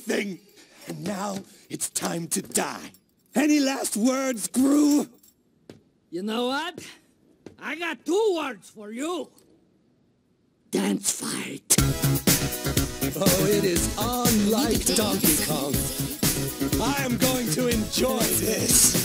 everything. And now it's time to die. Any last words, Gru? You know what? I got 2 words for you. Dance fight. Oh, it is on like Donkey Kong. I am going to enjoy this.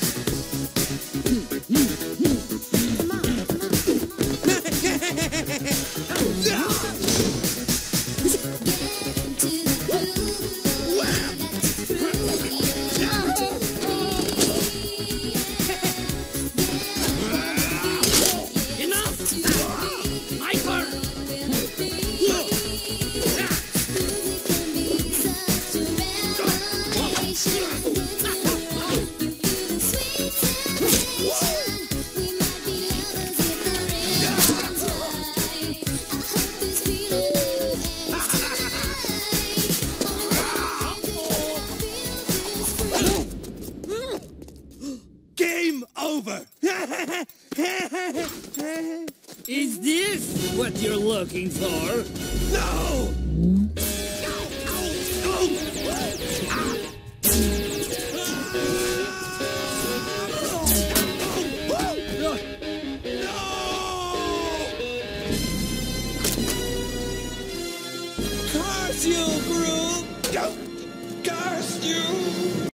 Game over! Is this what you're looking for? No! Curse you, Gru! Curse you!